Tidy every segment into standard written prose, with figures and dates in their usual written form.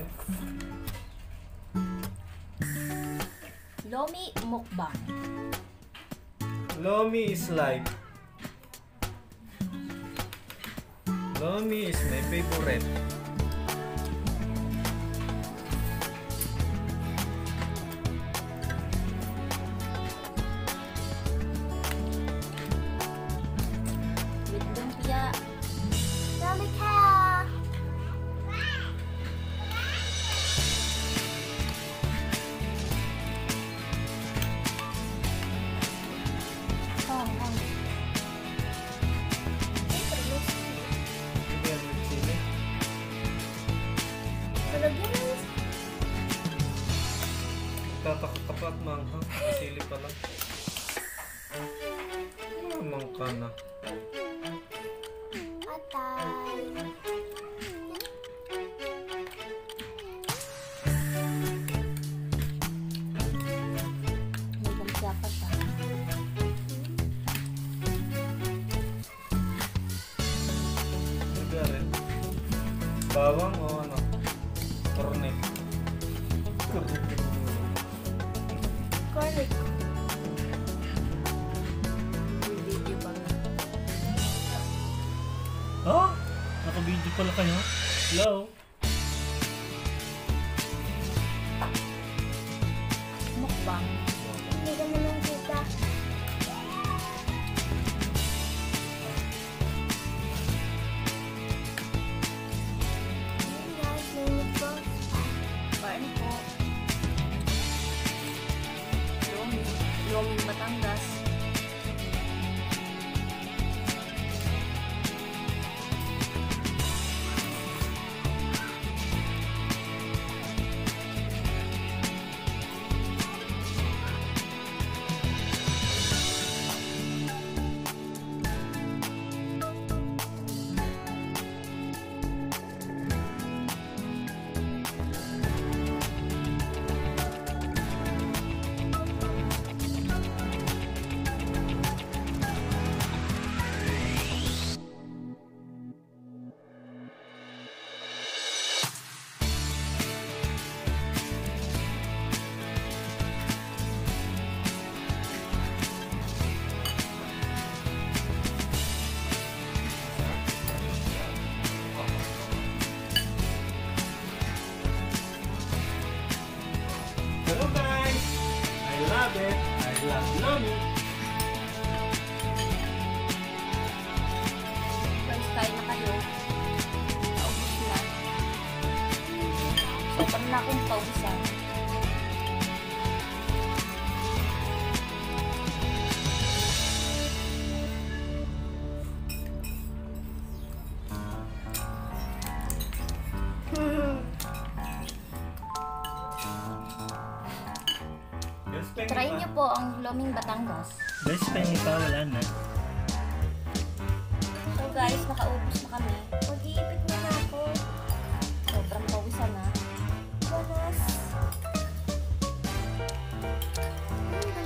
Lomi mukbang. Lomi is life. Lomi is my favorite. With lumpia. Lomi ka. Tatakot manghang. Masili pa lang. Mamang ka na. Atay. May lumpia pa siya. Sige rin. Bawang o ano? Cornet. Garlic. May video pa nga. Oh? Naka-video pala kayo? Hello? Mukbang. Hindi ka naman kita. Ayun guys, may sauce. Kain po. Lomi. Lomi Batangas. Hello guys! I love it! I love Lomi! Guys, kain na kayo. Paubos na. Sobrang na akong paubusan. Try niyo po ang Loming Batangas. Best friend pa, wala na. So guys, nakaubos na kami. Mag-iipit na ako. Sobrang pawisan na. Banas.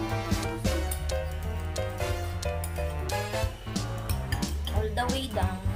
All the way down.